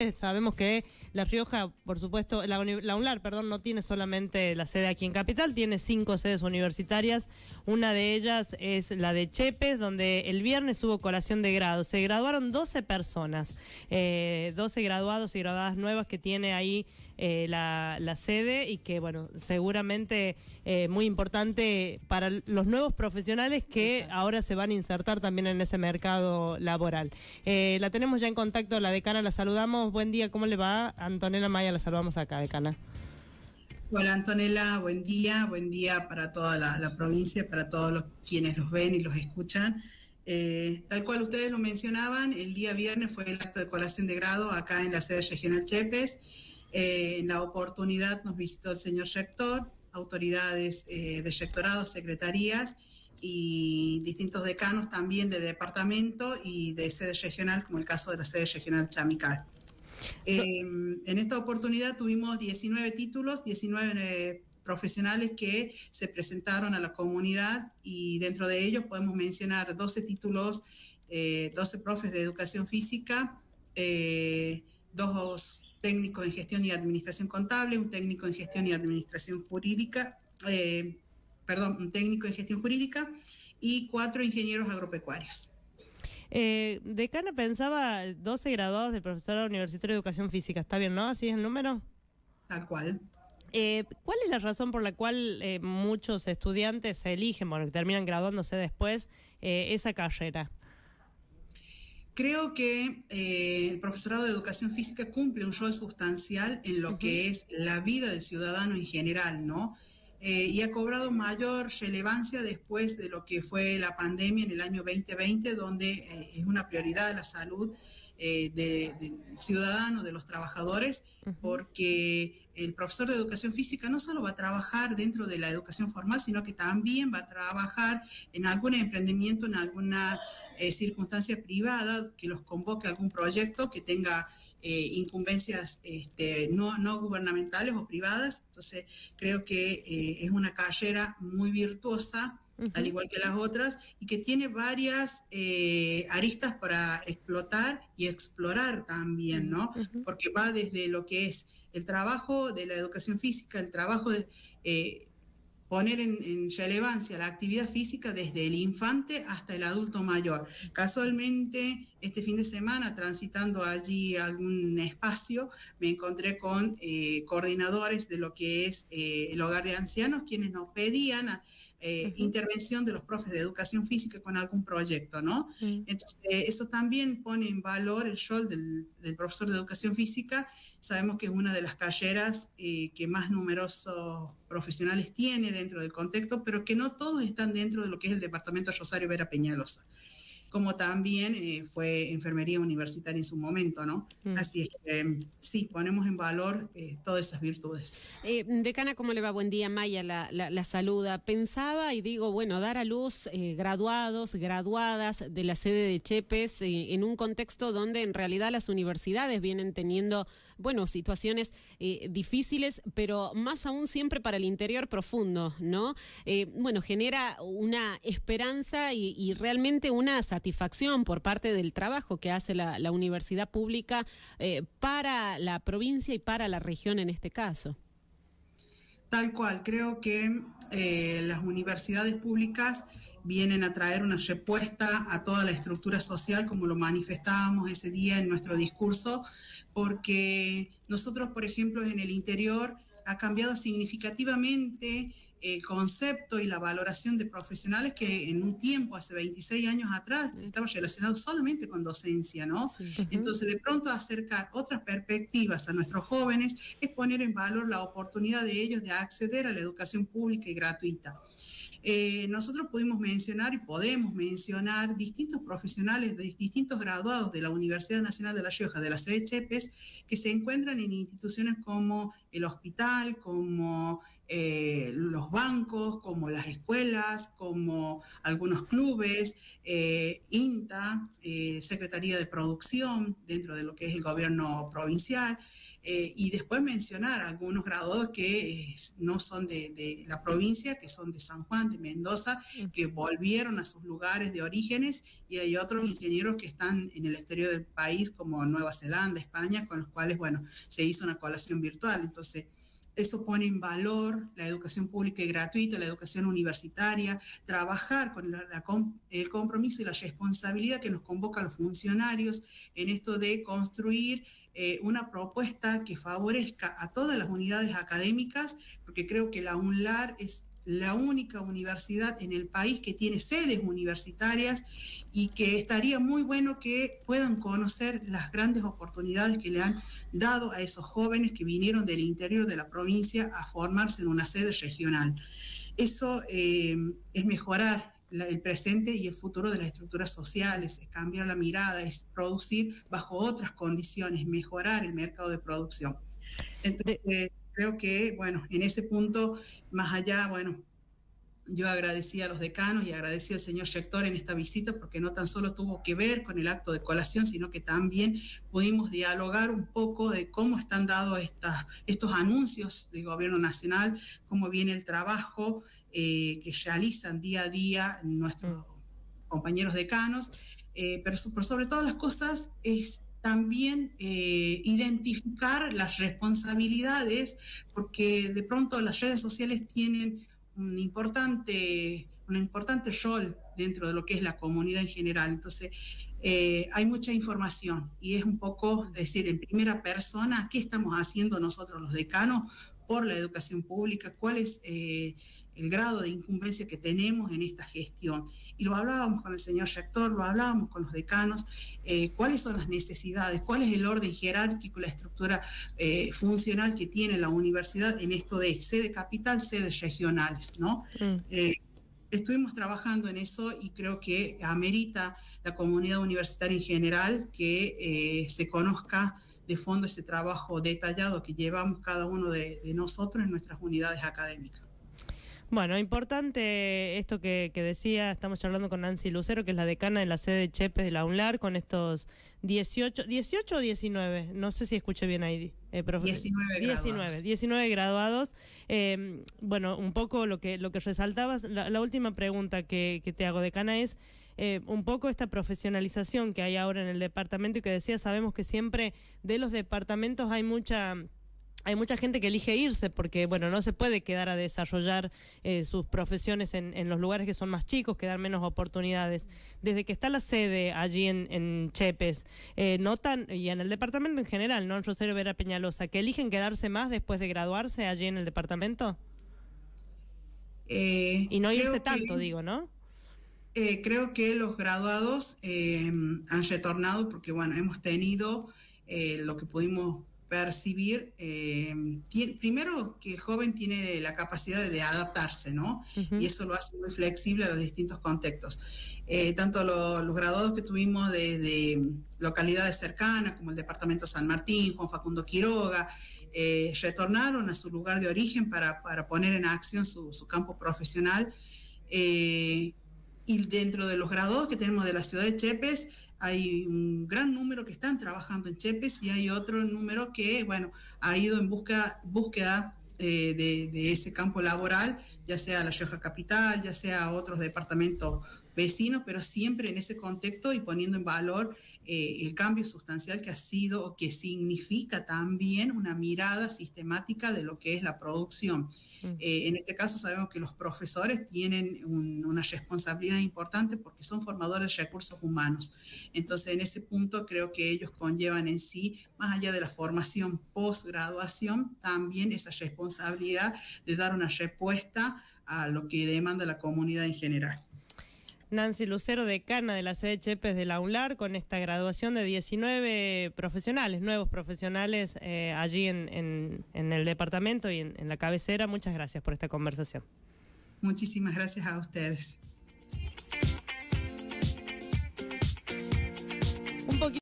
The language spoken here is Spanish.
Sabemos que La Rioja, por supuesto, la UNLAR, perdón, no tiene solamente la sede aquí en Capital, tiene 5 sedes universitarias. Una de ellas es la de Chepes, donde el viernes hubo colación de grado. Se graduaron 12 personas, 12 graduados y graduadas nuevas que tiene ahí la sede, y que, bueno, seguramente muy importante para los nuevos profesionales que ahora se van a insertar también en ese mercado laboral. La tenemos ya en contacto, la decana, la saludamos. Buen día, ¿cómo le va? Antonella Maya, la saludamos acá, decana. Hola Antonella, buen día para toda la provincia, para todos quienes los ven y los escuchan. Tal cual ustedes lo mencionaban, el día viernes fue el acto de colación de grado acá en la sede regional Chepes. En la oportunidad nos visitó el señor rector, autoridades de rectorado, secretarías y distintos decanos también de departamento y de sede regional, como el caso de la sede regional Chamical. En esta oportunidad tuvimos 19 títulos, 19 profesionales que se presentaron a la comunidad, y dentro de ellos podemos mencionar 12 títulos, 12 profes de educación física, 2 técnicos en gestión y administración contable, un técnico en gestión y administración jurídica, un técnico en gestión jurídica y 4 ingenieros agropecuarios. Decana, pensaba 12 graduados de profesora universitaria de educación física, ¿está bien, no? ¿Así es el número? Tal cual. ¿Cuál es la razón por la cual muchos estudiantes eligen, bueno, que terminan graduándose después, esa carrera? Creo que el profesorado de educación física cumple un rol sustancial en lo que es la vida del ciudadano en general, ¿no? Y ha cobrado mayor relevancia después de lo que fue la pandemia en el año 2020, donde es una prioridad la salud del ciudadano, de los trabajadores, porque el profesor de educación física no solo va a trabajar dentro de la educación formal, sino que también va a trabajar en algún emprendimiento, en alguna circunstancia privada que los convoque a algún proyecto que tenga incumbencias no gubernamentales o privadas. Entonces creo que es una carrera muy virtuosa, al igual que las otras, y que tiene varias aristas para explotar y explorar también, ¿no? Porque va desde lo que es el trabajo de la educación física, el trabajo de poner en relevancia la actividad física desde el infante hasta el adulto mayor. Casualmente, este fin de semana, transitando allí algún espacio, me encontré con coordinadores de lo que es el hogar de ancianos, quienes nos pedían intervención de los profes de educación física con algún proyecto, ¿no? Entonces, eso también pone en valor el rol del profesor de educación física. Sabemos que es una de las carreras que más numerosos profesionales tiene dentro del contexto, pero que no todos están dentro de lo que es el departamento Rosario Vera Peñalosa, como también fue enfermería universitaria en su momento, ¿no? Así es que sí, ponemos en valor todas esas virtudes. Decana, ¿cómo le va? Buen día, Maya, la saluda. Pensaba y digo, bueno, dar a luz graduados, graduadas de la sede de Chepes en un contexto donde en realidad las universidades vienen teniendo, bueno, situaciones difíciles, pero más aún siempre para el interior profundo, ¿no? Bueno, genera una esperanza y realmente una satisfacción por parte del trabajo que hace la universidad pública para la provincia y para la región en este caso. Tal cual, creo que las universidades públicas vienen a traer una respuesta a toda la estructura social, como lo manifestábamos ese día en nuestro discurso, porque nosotros, por ejemplo, en el interior ha cambiado significativamente el concepto y la valoración de profesionales que en un tiempo, hace 26 años atrás, estaba relacionado solamente con docencia, ¿no? Sí. Entonces, de pronto acercar otras perspectivas a nuestros jóvenes es poner en valor la oportunidad de ellos de acceder a la educación pública y gratuita. Nosotros pudimos mencionar y podemos mencionar distintos profesionales, de distintos graduados de la Universidad Nacional de La Rioja, de la sede Chepes, que se encuentran en instituciones como el hospital, como los bancos, como las escuelas, como algunos clubes, INTA, Secretaría de Producción, dentro de lo que es el gobierno provincial, y después mencionar algunos graduados que no son de la provincia, que son de San Juan, de Mendoza, que volvieron a sus lugares de orígenes, y hay otros ingenieros que están en el exterior del país, como Nueva Zelanda, España, con los cuales, bueno, se hizo una colación virtual. Entonces, eso pone en valor la educación pública y gratuita, la educación universitaria, trabajar con el compromiso y la responsabilidad que nos convoca a los funcionarios en esto de construir una propuesta que favorezca a todas las unidades académicas, porque creo que la UNLAR es la única universidad en el país que tiene sedes universitarias y que estaría muy bueno que puedan conocer las grandes oportunidades que le han dado a esos jóvenes que vinieron del interior de la provincia a formarse en una sede regional. Eso es mejorar el presente y el futuro de las estructuras sociales, es cambiar la mirada, es producir bajo otras condiciones, mejorar el mercado de producción. Entonces, creo que, bueno, en ese punto, más allá, bueno, yo agradecí a los decanos y agradecí al señor rector en esta visita, porque no tan solo tuvo que ver con el acto de colación, sino que también pudimos dialogar un poco de cómo están dados estos anuncios del gobierno nacional, cómo viene el trabajo que realizan día a día nuestros compañeros decanos, pero por sobre todas las cosas es también identificar las responsabilidades, porque de pronto las redes sociales tienen un importante rol dentro de lo que es la comunidad en general. Entonces, hay mucha información y es un poco decir en primera persona qué estamos haciendo nosotros los decanos por la educación pública, cuál es el grado de incumbencia que tenemos en esta gestión. Y lo hablábamos con el señor rector, lo hablábamos con los decanos, cuáles son las necesidades, cuál es el orden jerárquico, la estructura funcional que tiene la universidad en esto de sede capital, sedes regionales, ¿no? Estuvimos trabajando en eso y creo que amerita la comunidad universitaria en general que se conozca de fondo ese trabajo detallado que llevamos cada uno de nosotros en nuestras unidades académicas. Bueno, importante esto que decía, estamos charlando con Nancy Lucero, que es la decana de la sede de Chepes de la UNLAR, con estos 18 o 19, no sé si escuché bien ahí, 19 graduados. Bueno, un poco lo que resaltabas, la última pregunta que te hago, decana, es un poco esta profesionalización que hay ahora en el departamento y que decía, sabemos que siempre de los departamentos hay mucha gente que elige irse porque, bueno, no se puede quedar a desarrollar sus profesiones en los lugares que son más chicos, que dan menos oportunidades. Desde que está la sede allí en Chepes, notan, y en el departamento en general, ¿no? En Rosario Vera Peñalosa, que eligen quedarse más después de graduarse allí en el departamento. Y no irse tanto, digo, ¿no? Creo que los graduados han retornado porque, bueno, hemos tenido lo que pudimos percibir, primero que el joven tiene la capacidad de adaptarse, ¿no? Y eso lo hace muy flexible a los distintos contextos. Tanto los graduados que tuvimos de localidades cercanas, como el departamento San Martín, Juan Facundo Quiroga, retornaron a su lugar de origen para poner en acción su campo profesional. Y dentro de los graduados que tenemos de la ciudad de Chepes, hay un gran número que están trabajando en Chepes y hay otro número que, bueno, ha ido en búsqueda de ese campo laboral, ya sea La Rioja Capital, ya sea otros departamentos vecinos, pero siempre en ese contexto y poniendo en valor el cambio sustancial que ha sido o que significa también una mirada sistemática de lo que es la producción. En este caso sabemos que los profesores tienen una responsabilidad importante porque son formadores de recursos humanos. Entonces, en ese punto creo que ellos conllevan en sí, más allá de la formación posgraduación, también esa responsabilidad de dar una respuesta a lo que demanda la comunidad en general. Nancy Lucero, decana de la sede Chepes de la UNLAR, con esta graduación de 19 profesionales, nuevos profesionales allí en el departamento y en la cabecera. Muchas gracias por esta conversación. Muchísimas gracias a ustedes.